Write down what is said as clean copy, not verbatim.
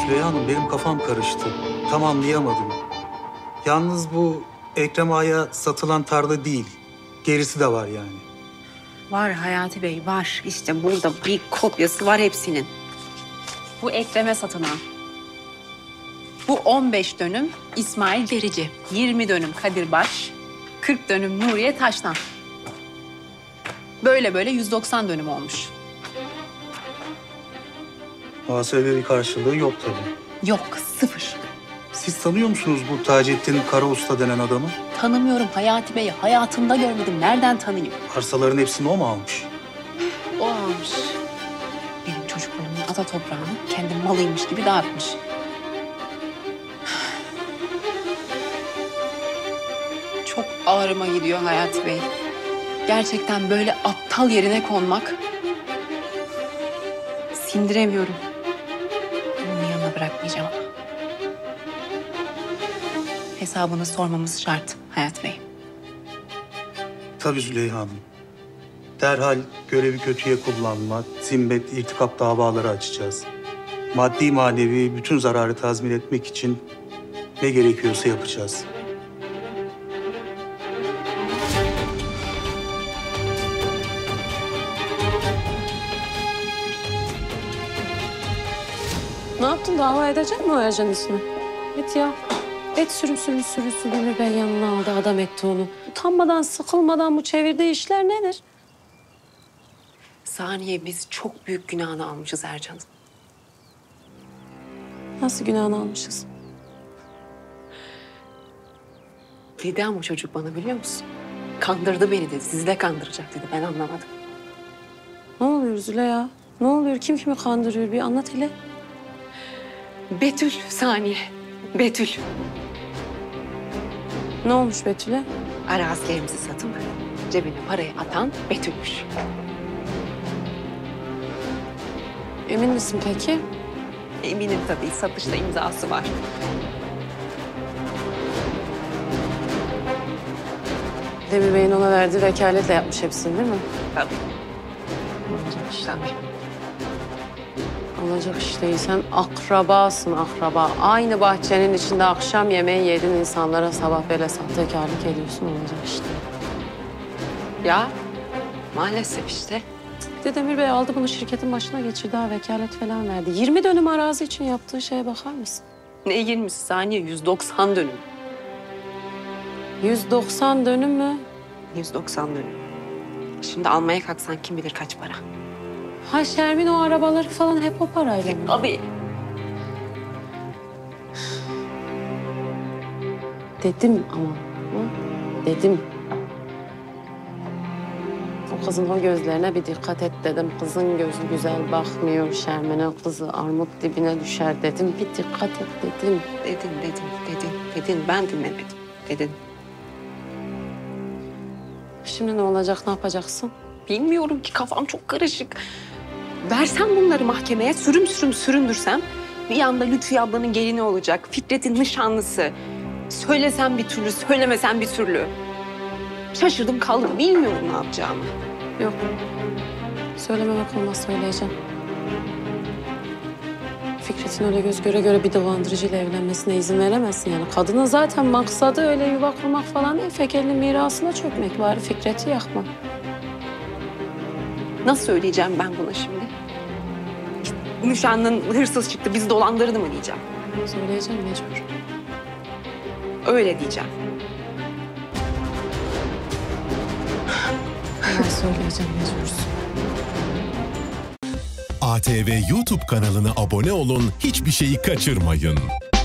Züleyha Hanım, benim kafam karıştı. Tam anlayamadım. Yalnız bu Ekrem Ağa'ya satılan tarla değil. Gerisi de var yani. Var Hayati Bey, var. İşte burada bir kopyası var hepsinin. Bu Ekrem'e satılan. Bu 15 dönüm İsmail Derici, 20 dönüm Kadir Baş, 40 dönüm Nuriye Taştan. Böyle böyle 190 dönüm olmuş. Muhasebe bir karşılığı yok tabii. Yok, sıfır. Siz tanıyor musunuz bu Taceddin Karausta denen adamı? Tanımıyorum Hayati Bey'i. Hayatımda görmedim. Nereden tanıyayım? Arsaların hepsini o mu almış? O almış. Benim çocuklarımın ata toprağını kendi malıymış gibi dağıtmış. Çok ağrıma gidiyor Hayati Bey. Gerçekten böyle aptal yerine konmak... sindiremiyorum. Onun yanına bırakmayacağım. Hesabını sormamız şart Hayat Bey. Tabii Züleyha Hanım. Derhal görevi kötüye kullanma, zimmet, irtikap davaları açacağız. Maddi manevi bütün zararı tazmin etmek için ne gerekiyorsa yapacağız. Ne yaptın? Dava edecek mi o ajan ismi? Et ya. Et sürüsü Demir Bey yanına aldı, adam etti onu. Utanmadan, sıkılmadan bu çevirdiği işler nedir? Saniye, biz çok büyük günahını almışız Ercan'ın. Nasıl günahını almışız? Dedi ama çocuk bana, biliyor musun? Kandırdı beni dedi. Sizi de kandıracak dedi. Ben anlamadım. Ne oluyor Züleyha? Ne oluyor? Kim kimi kandırıyor? Bir anlat hele. Betül Saniye. Betül. Ne olmuş Betül'e? Arazilerimizi satıp cebine parayı atan Betül'müş. Emin misin peki? Eminim tabii. Satışta imzası var. Demir Bey'in ona verdiği vekaletle yapmış hepsini değil mi? Tabii. Olacak iş tabii. Olacak iş değil. Sen akrabasın, akraba. Aynı bahçenin içinde akşam yemeği yedin, insanlara sabah böyle sahtekarlık ediyorsun. Olacak iş değil. Ya maalesef işte. Bir de Demir Bey aldı bunu şirketin başına geçirdi, ha vekalet falan verdi. 20 dönüm arazi için yaptığı şeye bakar mısın? Ne 20'si Saniye? 190 dönüm. 190 dönüm mü? 190 dönüm. Şimdi almaya kalksan kim bilir kaç para. Ha Şermin o arabaları falan hep o parayla mı? Tabii. Dedim ama. Hı? Dedim. O kızın o gözlerine bir dikkat et dedim. Kızın gözü güzel bakmıyor Şermin'e. Kızı armut dibine düşer dedim. Bir dikkat et dedim. Dedin. Ben dinlemedim. Dedin. Şimdi ne olacak, ne yapacaksın? Bilmiyorum ki, kafam çok karışık. Versem bunları mahkemeye, süründürsem... bir yanda Lütfiye ablanın gelini olacak, Fikret'in nişanlısı. Söylesem bir türlü, söylemesem bir türlü. Şaşırdım kaldım, bilmiyorum ne yapacağımı. Yok. Söylememek olmaz, söyleyeceğim. Fikret'in öyle göz göre göre bir dolandırıcıyla evlenmesine izin veremezsin yani. Kadının zaten maksadı öyle yuva kurmak falan değil. Fekel'in mirasına çökmek, bari Fikret'i yakma. Nasıl söyleyeceğim ben buna şimdi? İşte, nişanlın hırsız çıktı, bizi dolandırdı mı diyeceğim. Söyleyeceğim mecbur. Öyle diyeceğim. Ben söyleyeceğim mecbursun. ATV YouTube kanalına abone olun, hiçbir şeyi kaçırmayın.